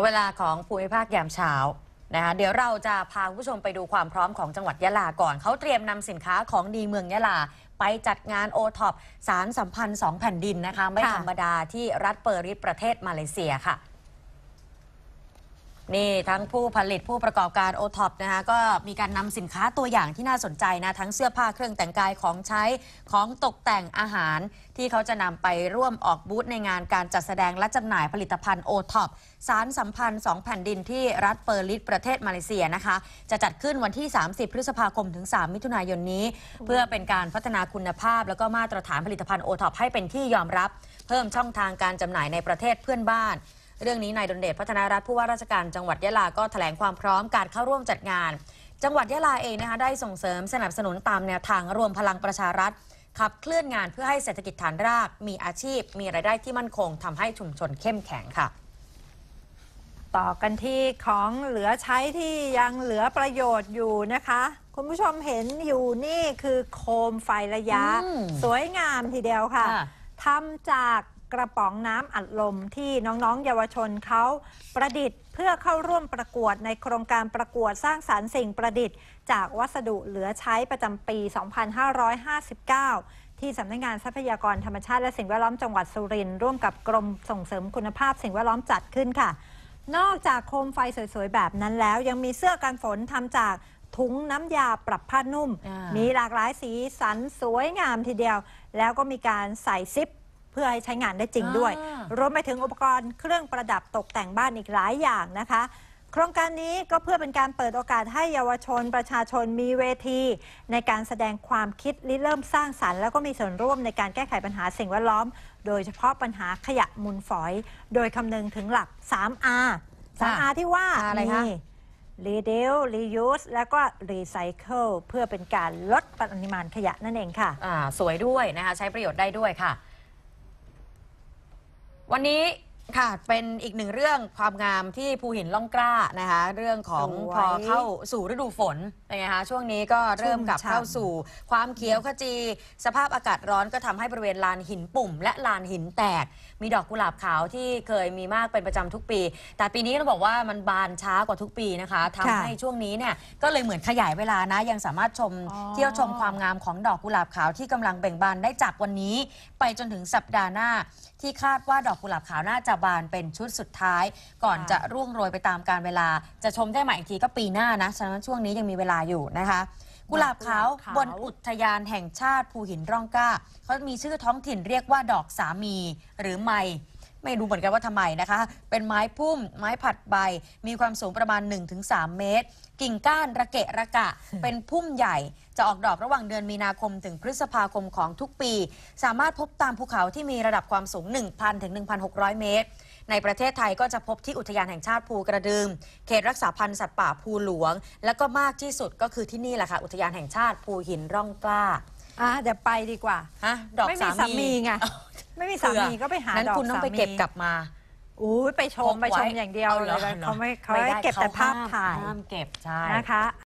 เวลาของภูมิภาคยามเช้านะคะเดี๋ยวเราจะพาคุณผู้ชมไปดูความพร้อมของจังหวัดยะลาก่อนเขาเตรียมนำสินค้าของดีเมืองยะลาไปจัดงานโอท็อปสารสัมพันธ์2 แผ่นดินนะคะไม่ธรรมดาที่รัฐเปอริสประเทศมาเลเซียค่ะนี่ทั้งผู้ผลิตผู้ประกอบการโอท็อปนะคะก็มีการนำสินค้าตัวอย่างที่น่าสนใจนะทั้งเสื้อผ้าเครื่องแต่งกายของใช้ของตกแต่งอาหารที่เขาจะนำไปร่วมออกบูธในงานการจัดแสดงและจำหน่ายผลิตภัณฑ์โอท็อปสารสัมพันธ์2 แผ่นดินที่รัฐเปอร์ลิสประเทศมาเลเซียนะคะจะจัดขึ้นวันที่30 พฤษภาคมถึง3 มิถุนายนนี้เพื่อเป็นการพัฒนาคุณภาพแล้วก็มาตรฐานผลิตภัณฑ์โอท็อปให้เป็นที่ยอมรับเพิ่มช่องทางการจำหน่ายในประเทศเพื่อนบ้านเรื่องนี้นายดลเดชพัฒนารัฐผู้ว่าราชการจังหวัดยะลาก็แถลงความพร้อมการเข้าร่วมจัดงานจังหวัดยะลาเองนะคะได้ส่งเสริมสนับสนุนตามแนวทางรวมพลังประชารัฐขับเคลื่อนงานเพื่อให้เศรษฐกิจฐานรากมีอาชีพมีรายได้ที่มั่นคงทำให้ชุมชนเข้มแข็งค่ะต่อกันที่ของเหลือใช้ที่ยังเหลือประโยชน์อยู่นะคะคุณผู้ชมเห็นอยู่นี่คือโคมไฟระยะสวยงามทีเดียวค่ะทำจากกระป๋องน้ำอัดลมที่น้องๆเยาวชนเขาประดิษฐ์เพื่อเข้าร่วมประกวดในโครงการประกวดสร้างสรรค์สิ่งประดิษฐ์จากวัสดุเหลือใช้ประจำปี 2559 ที่สำนักงานทรัพยากรธรรมชาติและสิ่งแวดล้อมจังหวัดสุรินทร์ร่วมกับกรมส่งเสริมคุณภาพสิ่งแวดล้อมจัดขึ้นค่ะนอกจากโคมไฟสวยๆแบบนั้นแล้วยังมีเสื้อกันฝนทำจากถุงน้ำยาปรับผ้านุ่มมีหลากหลายสีสันสวยงามทีเดียวแล้วก็มีการใส่ซิปเพื่อให้ใช้งานได้จริงด้วยรวมไปถึงอุปกรณ์เครื่องประดับตกแต่งบ้านอีกหลายอย่างนะคะโครงการนี้ก็เพื่อเป็นการเปิดโอกาสให้เยาวชนประชาชนมีเวทีในการแสดงความคิดริเริ่มสร้างสรรค์แล้วก็มีส่วนร่วมในการแก้ไขปัญหาสิ่งแวดล้อมโดยเฉพาะปัญหาขยะมูลฝอยโดยคำนึงถึงหลัก 3R 3R ที่ว่าอะไรคะ Reduce Reuse แล้วก็ Recycle เพื่อเป็นการลดปริมาณขยะนั่นเองค่ะสวยด้วยนะคะใช้ประโยชน์ได้ด้วยค่ะวันนี้ค่ะเป็นอีกหนึ่งเรื่องความงามที่ภูหินล่องกล้านะคะเรื่องของพอเข้าสู่ฤดูฝนเป็นไงคะช่วงนี้ก็เริ่มกลับเข้าสู่ความเขียวขจีสภาพอากาศร้อนก็ทำให้บริเวณลานหินปุ่มและลานหินแตกมีดอกกุหลาบขาวที่เคยมีมากเป็นประจำทุกปีแต่ปีนี้ต้องบอกว่ามันบานช้ากว่าทุกปีนะคะทำให้ช่วงนี้เนี่ยก็เลยเหมือนขยายเวลานะยังสามารถเที่ยวชมความงามของดอกกุหลาบขาวที่กำลังเบ่งบานได้จากวันนี้ไปจนถึงสัปดาห์หน้าที่คาดว่าดอกกุหลาบขาวน่าจะบานเป็นชุดสุดท้ายก่อนจะร่วงโรยไปตามกาลเวลาจะชมได้ใหม่อีกทีก็ปีหน้านะฉะนั้นช่วงนี้ยังมีเวลาอยู่นะคะกุหลาบขาวบนอุทยานแห่งชาติภูหินร่องกล้าเขามีชื่อท้องถิ่นเรียกว่าดอกสามีหรือไมไม่รู้เหมือนกันว่าทำไมนะคะเป็นไม้พุ่มไม้ผัดใบมีความสูงประมาณ 1-3 เมตรกิ่งก้านระเกะระกะ เป็นพุ่มใหญ่จะออกดอกระหว่างเดือนมีนาคมถึงพฤษภาคมของทุกปีสามารถพบตามภูเขาที่มีระดับความสูง 1,000 ถึง 1,600 เมตรในประเทศไทยก็จะพบที่อุทยานแห่งชาติภูกระดึงเขตรักษาพันธุ์สัตว์ป่าภูหลวงแล้วก็มากที่สุดก็คือที่นี่แหละค่ะอุทยานแห่งชาติภูหินร่องกล้าเดี๋ยวไปดีกว่าดอกสามีไงไม่มีสามีก็ไปหาดอกสามีนั้นคุณต้องไปเก็บกลับมาไปชมอย่างเดียวเลยเขาไม่เก็บแต่ภาพถ่ายห้ามเก็บใช่นะคะ